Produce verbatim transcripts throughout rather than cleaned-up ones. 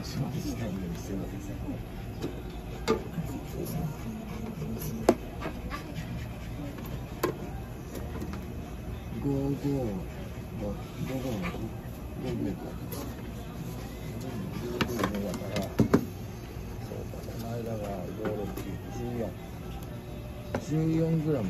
しましないようにすいません。五五五五五五だから、そうか、この間が五六十四十四グラム。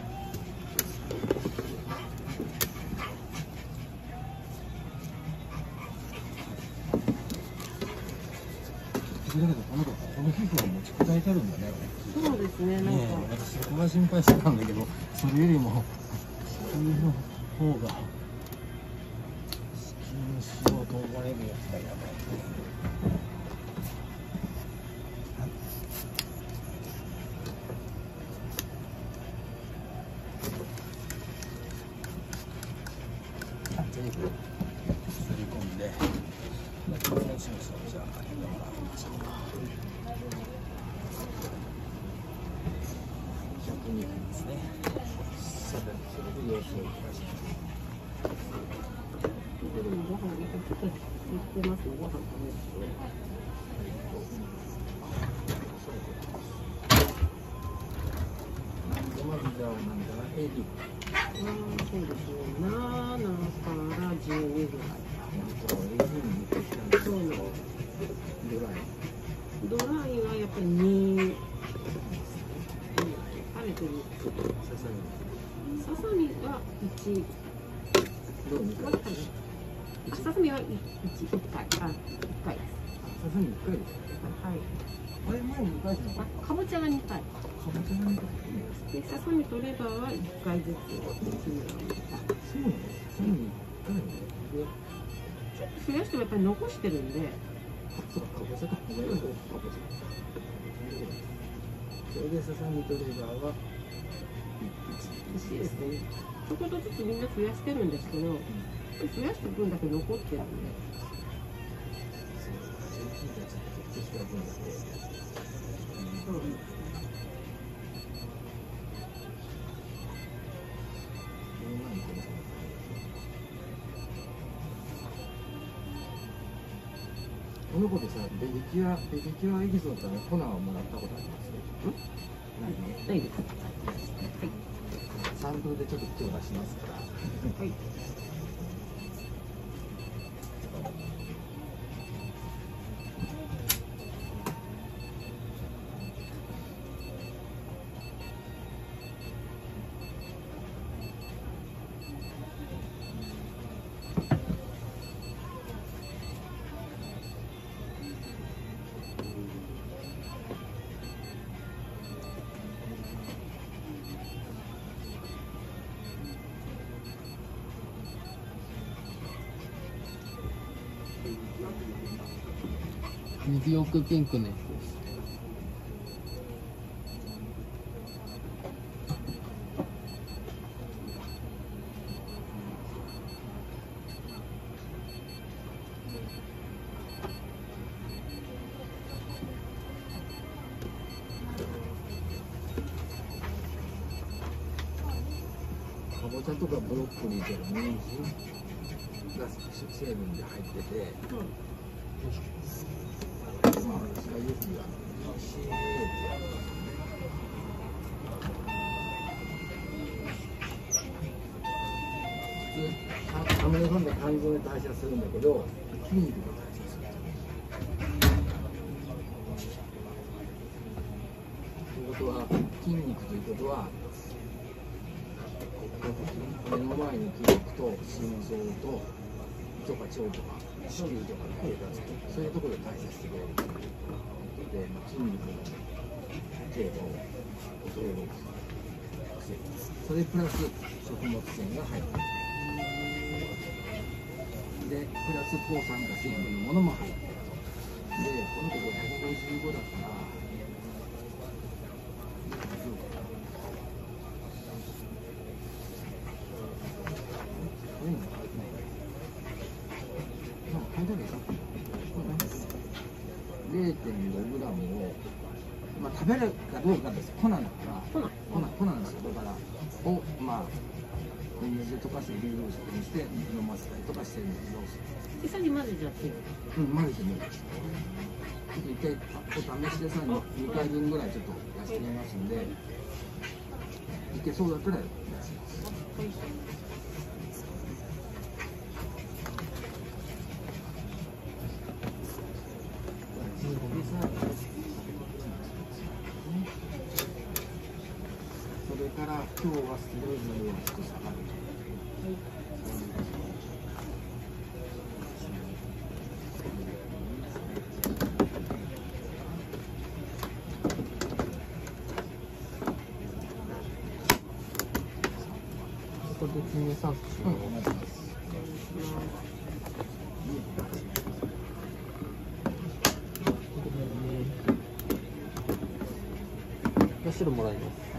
だけどこの子この皮膚は持ちこたえてるんだね。 そうですね。なんか、 ね、私そこが心配してたんだけど、それよりも上の方がスキン塩と思われるやつがやばい。全部すり込んで、まあ、挑戦しましょう。じゃあ、やってもらいましょうか。ひゃくにですね。さて、それで様子をいたします。 でもご飯ちょっと言ってますよ。ご飯食べると。 まずじゃあ、なんだな、エビ。 そうですね。ななからじゅうにぐらい。そうなの。 ドライ。 ドライはやっぱりに。食べてる。 ささみ。 ささみがいち。 どうにか。 ささみはいち、いっかい。あ、いっかいです。 ささみいっかいです。 はい。 あれ前ににかいじゃなかった。 かぼちゃがにかい。 かぼちゃがにかい。 で、ささみとレバーはいっかいずつ。 そうなの。ささみいっかいね。 ちょっと増やしてもやっぱり残してるんで。 そうか、かぼちゃか。ごめんなさい。かぼちゃ。それでささみとレバーは欲しいですね。ちょこっとずつみんな増やしてるんですけど、増やした分だけ残ってるんで。 そうです。そういう人たちってちょっとした分だけ。 うん。 この子でさ、ベビキュア、ベビキュアエキゾートの粉をもらったことあります？ないね。 ないです。はい。 サンプルでちょっと手を出しますから。 はい。 右奥ピンクのやつです。 かぼちゃとかブロッコリーとか人参が成分で入ってて、うん、まあ私がよく言うあの ピーシーエー って普通アメリカンで肝臓で代謝するんだけど筋肉で代謝する。ということは筋肉ということは目の前に筋肉と心臓ととか腸とか子宮とかね、そういうところで代謝してくれるということで、まあ、筋肉の程度を衰えるを防ぎます。それプラス食物繊維が入っているで、プラス抗酸化成分のものも入っていると。で、この子がひゃくごじゅうごだかられいてんごグラムを、まあ、食べるかどうかです。粉だから粉、粉、粉なんですよ。だからを、まあ、お水で溶かして流動食にして飲ませたりとかしてるんですけど、 実際に混ぜちゃってる。 うん、混ぜてみる。ちょっと一回お試しでさ、にかいぶんぐらいちょっと出してみますんで、いけそうだったら出します。 はい。 それから今日はスローズをちょっと下がる。 これで決めさんすうん、お願いします。 白もらいます。